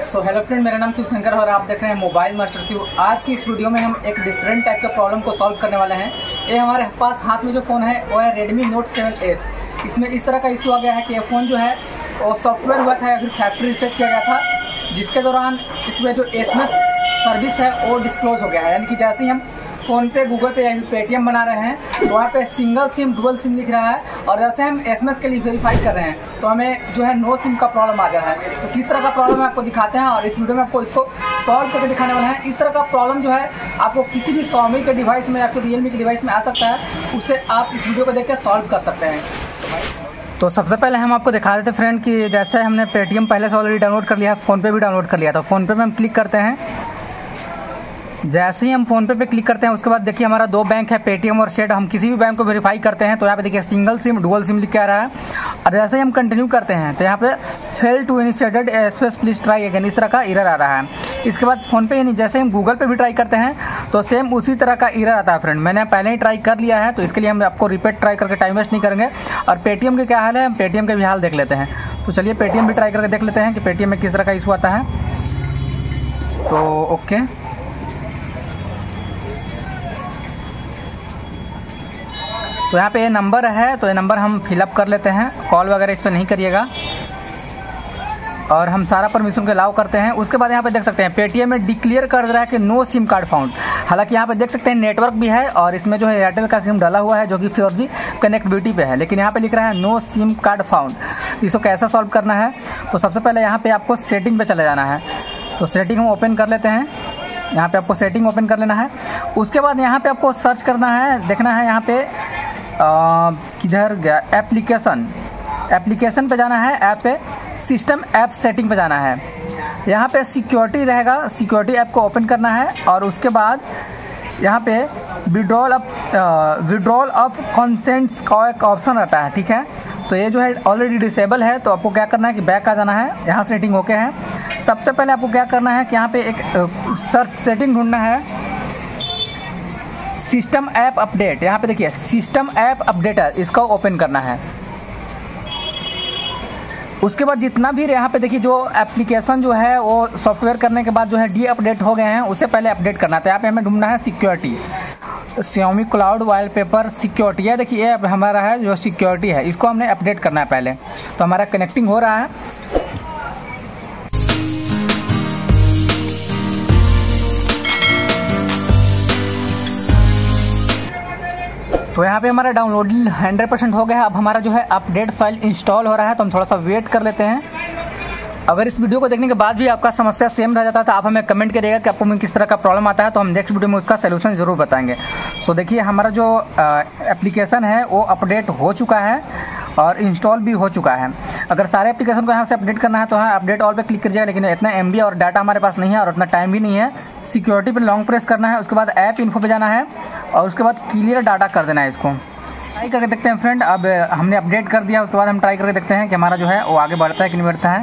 Hello friend, मेरा नाम शिवशंकर और आप देख रहे हैं मोबाइल मास्टर शिव। आज की इस वीडियो में हम एक डिफरेंट टाइप के प्रॉब्लम को सॉल्व करने वाले हैं। ये हमारे पास हाथ में जो फ़ोन है वो है Redmi Note 7S। इसमें इस तरह का इशू आ गया है कि ये फ़ोन जो है वो सॉफ्टवेयर हुआ था या फिर फैक्ट्री रीसेट किया गया था, जिसके दौरान इसमें जो SMS सर्विस है वो डिस्क्लोज हो गया है। यानी कि जैसे ही हम फ़ोन पे, गूगल पे या फिर पेटीएम बना रहे हैं तो वहाँ पे सिंगल सिम, डुअल सिम लिख रहा है, और जैसे हम SMS के लिए वेरीफाई कर रहे हैं तो हमें जो है नो सिम का प्रॉब्लम आ गया है। तो किस तरह का प्रॉब्लम है आपको दिखाते हैं और इस वीडियो में आपको इसको सॉल्व करके दिखाने वाले हैं। इस तरह का प्रॉब्लम जो है आपको किसी भी Xiaomi के डिवाइस में या फिर Realme के डिवाइस में आ सकता है, उससे आप इस वीडियो को देख के सॉल्व कर सकते हैं। तो सबसे पहले हम आपको दिखा देते फ्रेंड कि जैसे हमने पेटीएम पहले से ऑलरेडी डाउनलोड कर लिया है, फ़ोनपे भी डाउनलोड कर लिया। तो फ़ोनपे में हम क्लिक करते हैं। जैसे ही हम फ़ोनपे पे क्लिक करते हैं उसके बाद देखिए हमारा दो बैंक है, पेटीएम और स्टेट। हम किसी भी बैंक को वेरीफाई करते हैं तो यहाँ पे देखिए सिंगल सिम, डुअल सिम लिख के आ रहा है। और जैसे ही हम कंटिन्यू करते हैं तो यहाँ पे fail to initiated SMS please try again, इस तरह का एरर आ रहा है। इसके बाद फ़ोनपे यानी जैसे हम गूगल पे भी ट्राई करते हैं तो सेम उसी तरह का एरर आता है फ्रेंड। मैंने पहले ही ट्राई कर लिया है तो इसके लिए हम आपको रिपीट ट्राई करके टाइम वेस्ट नहीं करेंगे। और पेटीएम के क्या हाल है, हम पेटीएम के भी हाल देख लेते हैं। तो चलिए पेटीएम भी ट्राई करके देख लेते हैं कि पेटीएम में किस तरह का इशू आता है। तो ओके, तो यहाँ पे ये नंबर है तो ये नंबर हम फिलअप कर लेते हैं। कॉल वगैरह इस पर नहीं करिएगा और हम सारा परमिशन को अलाउ करते हैं। उसके बाद यहाँ पे देख सकते हैं पेटीएम में डिक्लेयर कर रहा है कि नो सिम कार्ड फाउंड। हालांकि यहाँ पे देख सकते हैं नेटवर्क भी है और इसमें जो है एयरटेल का सिम डाला हुआ है जो कि 4G कनेक्टिविटी पे है, लेकिन यहाँ पे लिख रहा है नो सिम कार्ड फाउंड। इसको कैसे सॉल्व करना है, तो सबसे पहले यहाँ पे आपको सेटिंग पे चले जाना है। तो सेटिंग हम ओपन कर लेते हैं। यहाँ पे आपको सेटिंग ओपन कर लेना है। उसके बाद यहाँ पे आपको सर्च करना है, देखना है यहाँ पे किधर गया, एप्लीकेशन पे जाना है। ऐप पे सिस्टम ऐप सेटिंग पे जाना है। यहाँ पे सिक्योरिटी रहेगा, सिक्योरिटी ऐप को ओपन करना है। और उसके बाद यहाँ पे विड्रॉल ऑफ कंसेंट्स का एक ऑप्शन रहता है, ठीक है। तो ये जो है ऑलरेडी डिसेबल है, तो आपको क्या करना है कि बैक आ जाना है। यहाँ सेटिंग ओके है। सबसे पहले आपको क्या करना है कि यहाँ पे एक सर्च सेटिंग ढूंढना है, सिस्टम ऐप अपडेट। यहाँ पे देखिए सिस्टम ऐप अपडेटर, इसको ओपन करना है। उसके बाद जितना भी यहाँ पे देखिए जो एप्लीकेशन जो है वो सॉफ्टवेयर करने के बाद जो है डी अपडेट हो गए हैं, उससे पहले अपडेट करना था। यहाँ पे हमें ढूंढना है security, Xiaomi cloud wallpaper security. ये देखिए ये हमारा है जो सिक्योरिटी है, इसको हमने अपडेट करना है पहले। तो हमारा कनेक्टिंग हो रहा है। तो यहाँ पे हमारा डाउनलोड 100% हो गया है। अब हमारा जो है अपडेट फाइल इंस्टॉल हो रहा है, तो हम थोड़ा सा वेट कर लेते हैं। अगर इस वीडियो को देखने के बाद भी आपका समस्या सेम रह जाता है तो आप हमें कमेंट करिएगा कि आपको में किस तरह का प्रॉब्लम आता है, तो हम नेक्स्ट वीडियो में उसका सोल्यूशन ज़रूर बताएंगे। सो देखिए हमारा जो एप्लीकेशन है वो अपडेट हो चुका है और इंस्टॉल भी हो चुका है। अगर सारे एप्लीकेशन को यहाँ से अपडेट करना है तो हाँ अपडेट ऑल पे क्लिक करिएगा, लेकिन इतना MB और डाटा हमारे पास नहीं है और उतना टाइम भी नहीं है। सिक्योरिटी पे लॉन्ग प्रेस करना है, उसके बाद ऐप इन्फो पे जाना है और उसके बाद क्लियर डाटा कर देना है। इसको ट्राई करके देखते हैं फ्रेंड। अब हमने अपडेट कर दिया, उसके बाद हम ट्राई करके देखते हैं कि हमारा जो है वो आगे बढ़ता है कि नहीं बढ़ता है।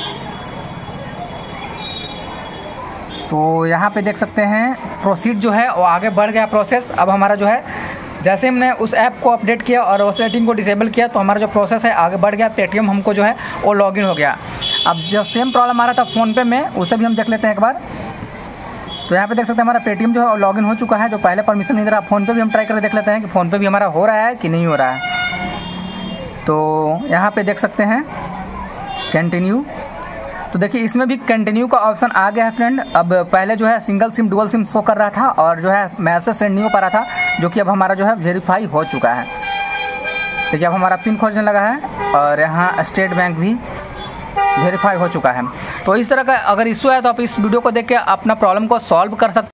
तो यहाँ पे देख सकते हैं प्रोसीड जो है वो आगे बढ़ गया प्रोसेस। अब हमारा जो है जैसे हमने उस ऐप को अपडेट किया और वो सेटिंग को डिसेबल किया तो हमारा जो प्रोसेस है आगे बढ़ गया। पेटीएम हमको जो है वो लॉगिन हो गया। अब जो सेम प्रॉब्लम आ रहा था फ़ोनपे में, उसे भी हम देख लेते हैं एक बार। तो यहाँ पे देख सकते हैं हमारा पेटीएम जो है लॉगिन हो चुका है, जो पहले परमिशन नहीं दे रहा। फ़ोनपे भी हम ट्राई करके देख लेते हैं कि फ़ोनपे भी हमारा हो रहा है कि नहीं हो रहा है। तो यहाँ पे देख सकते हैं कंटिन्यू। तो देखिए इसमें भी कंटिन्यू का ऑप्शन आ गया है फ्रेंड। अब पहले जो है single sim, dual sim show कर रहा था और जो है मैसेज सेंड नहीं हो पा रहा था, जो कि अब हमारा जो है वेरीफाई हो चुका है। देखिए अब हमारा पिन खोजने लगा है और यहाँ स्टेट बैंक भी वेरीफाई हो चुका है। तो इस तरह का अगर इशू है तो आप इस वीडियो को देख के अपना प्रॉब्लम को सॉल्व कर सकते हैं।